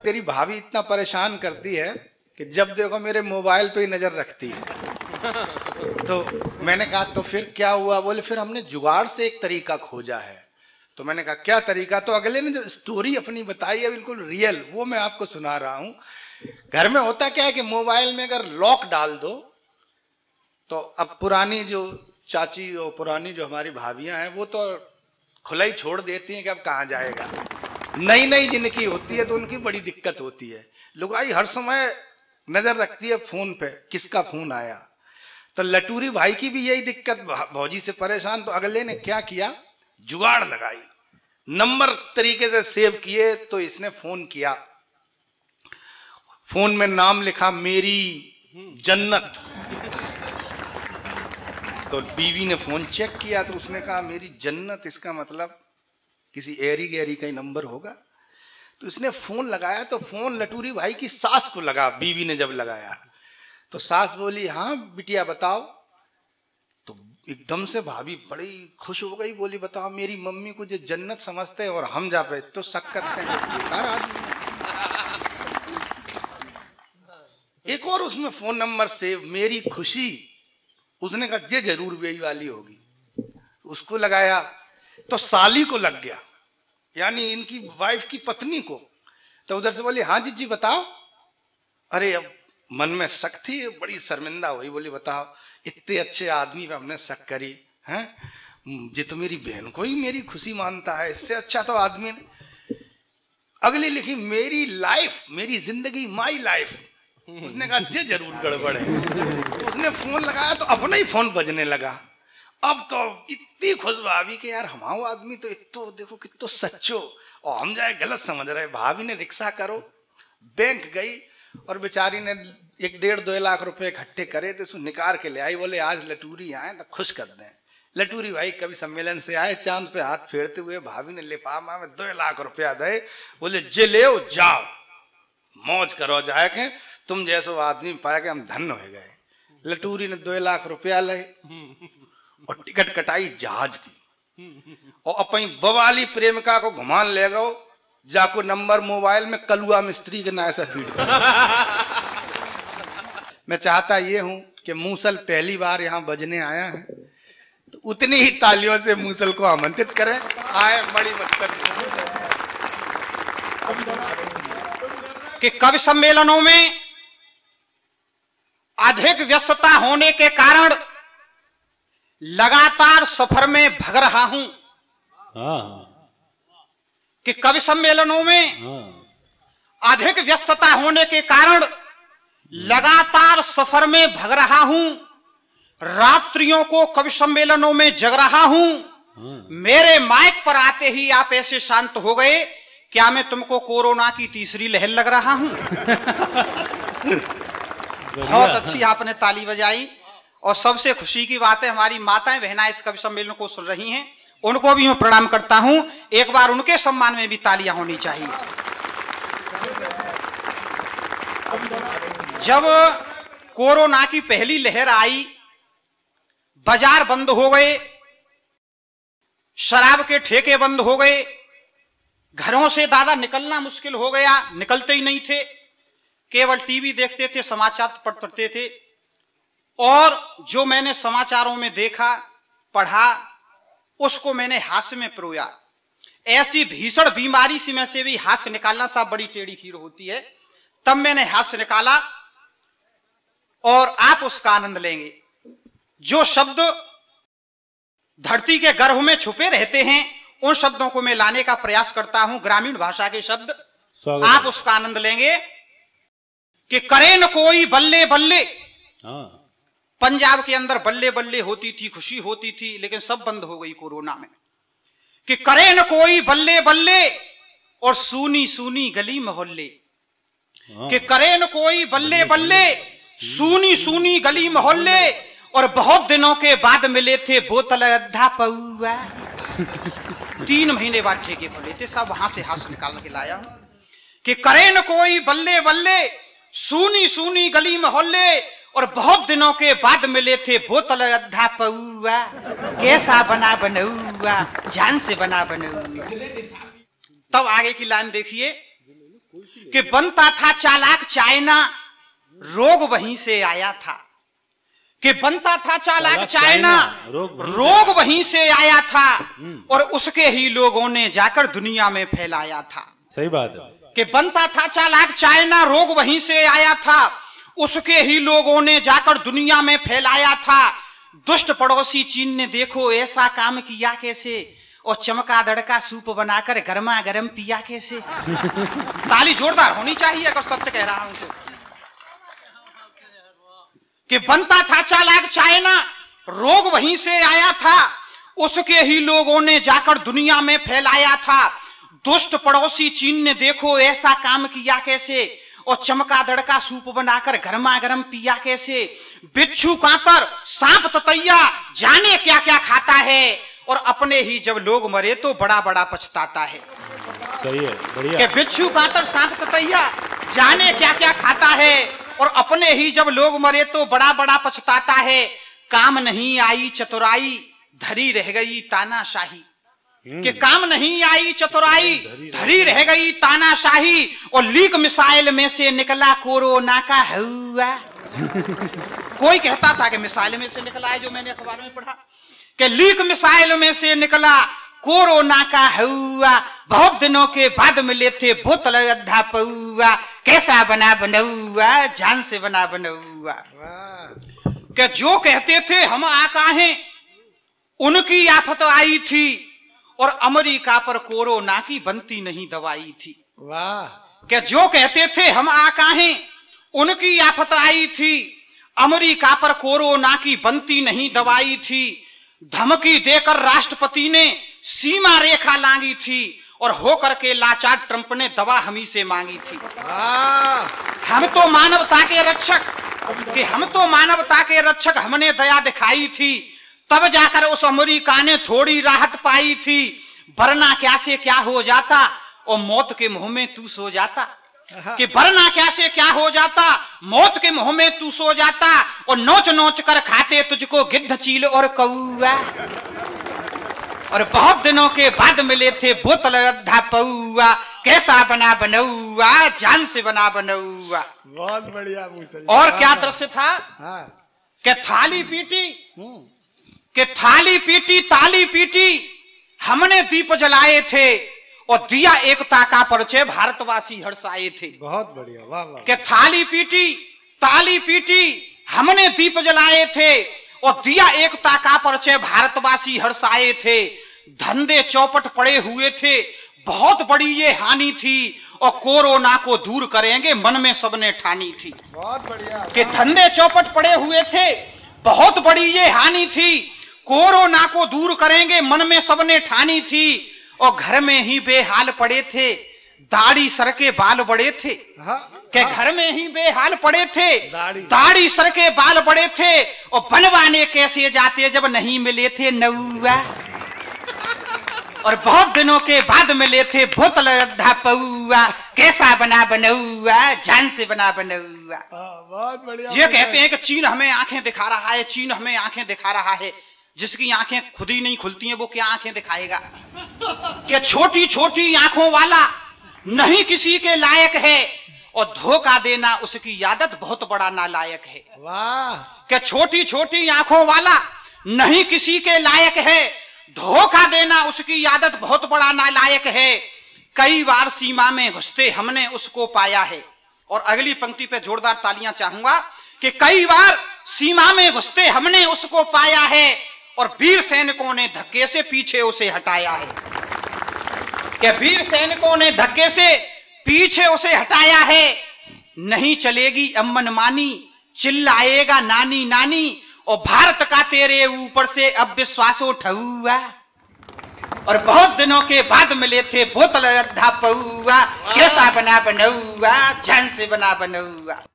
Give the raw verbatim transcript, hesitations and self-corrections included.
तेरी भाभी इतना परेशान करती है कि जब देखो मेरे मोबाइल पे ही नजर रखती है। तो मैंने कहा तो फिर क्या हुआ? बोले फिर हमने जुगाड़ से एक तरीका खोजा है। तो मैंने कहा क्या तरीका? तो अगले ने जो स्टोरी अपनी बताई है बिल्कुल रियल, वो मैं आपको सुना रहा हूँ। घर में होता क्या है कि मोबाइल में अगर लॉक डाल दो तो अब पुरानी जो चाची और पुरानी जो हमारी भाभियां हैं वो तो खुला ही छोड़ देती हैं कि अब कहाँ जाएगा। नई नई जिनकी होती है तो उनकी बड़ी दिक्कत होती है। लुगाई हर समय नजर रखती है फोन पे, किसका फोन आया। तो लटूरी भाई की भी यही दिक्कत, भौजी से परेशान। तो अगले ने क्या किया, जुगाड़ लगाई, नंबर तरीके से सेव किए। तो इसने फोन किया, फोन में नाम लिखा मेरी जन्नत। तो बीवी ने फोन चेक किया तो उसने कहा मेरी जन्नत, इसका मतलब किसी एरी गैरी का ही नंबर होगा। तो इसने फोन लगाया तो फोन लटूरी भाई की सास को लगा। बीवी ने जब लगाया तो सास बोली हाँ बिटिया बताओ। तो एकदम से भाभी बड़ी खुश हो गई, बोली बताओ मेरी मम्मी को जो जन्नत समझते हैं और हम जा पे तो शक करते हैं बेकार आदमी। एक और उसमें फोन नंबर सेव, मेरी खुशी। उसने कहा ये जरूर वही वाली होगी, उसको लगाया तो साली को लग गया, यानी इनकी वाइफ की पत्नी को। तो उधर से बोली हाँ जी जी बताओ। अरे अब मन में शक थी, बड़ी शर्मिंदा हुई, बोली बताओ इतने अच्छे आदमी पे हमने शक करी हैं, ये तो मेरी बहन को ही मेरी खुशी मानता है, इससे अच्छा तो आदमी ने। अगली लिखी मेरी लाइफ, मेरी जिंदगी, माई लाइफ। उसने कहा ये जरूर गड़बड़ है। उसने फोन लगाया तो अपना ही फोन बजने लगा। अब तो इतनी खुश भाभी कि यार हमारा आदमी तो इतो देखो कितो सच्चो, और हम जाए गलत समझ रहे। भाभी ने रिक्शा करो बैंक गई और बेचारी ने एक डेढ़ दो लाख रुपए इकट्ठे करे तो उसको निकाल के ले आई। बोले आज लटूरी आए तो खुश कर दें। लटूरी भाई कवि सम्मेलन से आए, चांद पे हाथ फेरते हुए भाभी ने लिफाफा में दो लाख रुपया दे। बोले जे ले जाओ मौज करो जाए के, तुम जैसे आदमी पाए के हम धन्य हो गए। लटूरी ने दो लाख रुपया ले और टिकट कटाई जहाज की, और अपनी बवाली प्रेमिका को घुमान ले गो। जाको नंबर मोबाइल में कलुआ मिस्त्री के नाम से फीड कर। मैं चाहता ये हूं कि मूसल पहली बार यहां बजने आया है तो उतनी ही तालियों से मूसल को आमंत्रित करें। आए बड़ी मतलब कि कवि सम्मेलनों में अधिक व्यस्तता होने के कारण लगातार सफर में भग रहा हूं। कि कवि सम्मेलनों में अधिक व्यस्तता होने के कारण लगातार सफर में भग रहा हूं। रात्रियों को कवि सम्मेलनों में जग रहा हूं। मेरे माइक पर आते ही आप ऐसे शांत हो गए, क्या मैं तुमको कोरोना की तीसरी लहर लग रहा हूं? बहुत अच्छी आपने ताली बजाई। और सबसे खुशी की बात है हमारी माताएं बहनाएं इस कवि सम्मेलन को सुन रही हैं, उनको भी मैं प्रणाम करता हूं। एक बार उनके सम्मान में भी तालियां होनी चाहिए। जब कोरोना की पहली लहर आई, बाजार बंद हो गए, शराब के ठेके बंद हो गए, घरों से दादा निकलना मुश्किल हो गया, निकलते ही नहीं थे, केवल टीवी देखते थे, समाचार पढ़ते थे। और जो मैंने समाचारों में देखा पढ़ा उसको मैंने हास्य में परोया। ऐसी भीषण बीमारी से में से भी हास्य निकालना साहब बड़ी टेढ़ी खीर होती है। तब मैंने हास्य निकाला और आप उसका आनंद लेंगे। जो शब्द धरती के गर्भ में छुपे रहते हैं उन शब्दों को मैं लाने का प्रयास करता हूं, ग्रामीण भाषा के शब्द। आप उसका आनंद लेंगे कि करे न कोई बल्ले बल्ले। पंजाब के अंदर बल्ले बल्ले होती थी, खुशी होती थी, लेकिन सब बंद हो गई कोरोना में। कि करे न कोई बल्ले बल्ले और सूनी सूनी गली मोहल्ले। कि करे न कोई बल्ले बल्ले सूनी सूनी गली मोहल्ले, और बहुत दिनों के बाद मिले थे बोतल अद्धा पौआ। तीन महीने बाद ठेके पड़े थे, सब वहां से हाथ निकाल के लाया हूं। कि करे न कोई बल्ले बल्ले सूनी सूनी गली मोहल्ले, और बहुत दिनों के बाद मिले थे बोतल अद्धा पौआ। कैसा बना बनौआ, जान से बना बनौआ। तब आगे की लाइन देखिए कि बनता था चालाक चाइना, रोग वहीं से आया था। कि बनता था चालाक चाइना, रोग वहीं से आया था और उसके ही लोगों ने जाकर दुनिया में फैलाया था। सही बात है। कि बनता था चालाक चाइना, रोग वहीं से आया था, उसके ही लोगों ने जाकर दुनिया में फैलाया था। दुष्ट पड़ोसी चीन ने देखो ऐसा काम किया कैसे, और चमका दड़का सूप बनाकर गर्मा गर्म पिया कैसे। ताली जोरदार होनी चाहिए अगर सत्य कह रहा हूं तो। कि बनता था चालाक चाइना, रोग वहीं से आया था, उसके ही लोगों ने जाकर दुनिया में फैलाया था। दुष्ट पड़ोसी चीन ने देखो ऐसा काम किया कैसे, और चमका दड़का सूप बनाकर गर्मा गर्म पिया कैसे। बिच्छू कांतर सांप ततैया जाने क्या क्या खाता है, और अपने ही जब लोग मरे तो बड़ा बड़ा पछताता है। सही है, बढ़िया। कि बिच्छू कांतर सांप ततैया जाने क्या क्या खाता है, और अपने ही जब लोग मरे तो बड़ा बड़ा पछताता है। काम नहीं आई चतुराई, धरी रह गई तानाशाही। कि काम नहीं आई चतुराई, धरी रह गई तानाशाही, और लीक मिसाइल में से निकला कोरोना का हवा। कोई कहता था कि मिसाइल में से निकला है, जो मैंने अखबार में पढ़ा कि लीक मिसाइल में से निकला कोरोना का हवा। बहुत दिनों के बाद मिले थे बोतल अद्धा पौआ, कैसा बना बनौआ, जान से बना बनौआ। कि जो कहते थे हम आका हैं, उनकी आफत आई थी, और अमेरिका पर कोरोना की बनती नहीं दवाई थी। वाह। कि जो कहते थे हम आका हैं, उनकी आफत आई थी, अमेरिका पर कोरोना की बनती नहीं दवाई थी। धमकी देकर राष्ट्रपति ने सीमा रेखा लांगी थी, और होकर के लाचार ट्रंप ने दवा हमी से मांगी थी। हम तो मानवता के रक्षक, कि हम तो मानवता के रक्षक, हमने दया दिखाई थी, तब जाकर उस अमेरिका ने थोड़ी राहत पाई थी। वरना क्या से क्या हो जाता, और मौत के मुंह में तू सो जाता। कि वरना क्या से क्या हो जाता, मौत के मुंह में तू सो जाता, और नोच नोच कर खाते तुझको गिद्ध चील और कौआ। और बहुत दिनों के बाद मिले थे बोतल अद्धा पौआ, कैसा बना बनौआ, जान से बना बनौआ। बहुत बढ़िया। और क्या दृश्य था। हाँ। कि थाली पीटी, कि थाली पीटी ताली पीटी, हमने दीप जलाए थे, और दिया एकता का परिचय भारतवासी हर्षाए थे। बहुत बढ़िया। वाह वाह। कि थाली पीटी ताली पीटी, हमने दीप जलाए थे, और दिया एकता का परिचय भारतवासी हर्षाए थे। धंधे चौपट पड़े हुए थे, बहुत बड़ी ये हानि थी, और कोरोना को दूर करेंगे मन में सबने ठानी थी। बहुत बढ़िया। कि धंधे चौपट पड़े हुए थे, बहुत बड़ी ये हानि थी, कोरोना को दूर करेंगे मन में सबने ठानी थी। और घर में ही बेहाल पड़े थे, दाढ़ी सर के बाल बड़े थे। के घर में ही बेहाल पड़े थे, दाढ़ी सर के बाल बड़े थे, और बनवाने कैसे जाते जब नहीं मिले थे नौआ। और बहुत दिनों के बाद मिले थे बोतल अद्धा पौआ, कैसा बना बनौआ, जान से बना बनौआ। बहुत बढ़िया। ये कहते हैं कि चीन हमें आंखें दिखा रहा है, चीन हमें आंखें दिखा रहा है। जिसकी आंखें खुद ही नहीं खुलती हैं वो क्या आंखें दिखाएगा। कि छोटी छोटी आंखों वाला नहीं किसी के लायक है, और धोखा देना उसकी आदत बहुत बड़ा नालायक है। वाह। कि छोटी छोटी आंखों वाला नहीं किसी के लायक है, धोखा देना उसकी आदत बहुत बड़ा नालायक है। कई बार सीमा में घुसते हमने उसको पाया है। और अगली पंक्ति पे जोरदार तालियां चाहूंगा कि कई बार सीमा में घुसते हमने उसको पाया है, और वीर सैनिकों ने धक्के से पीछे उसे हटाया है। कि वीर सैनिकों ने धक्के से पीछे उसे हटाया है। नहीं चलेगी अमन मानी, चिल्लाएगा नानी नानी, और भारत का तेरे ऊपर से अब विश्वास उठा। और बहुत दिनों के बाद मिले थे बोतल अद्धा पौआ, कैसा बना बनौआ, जान से बना बनौआ।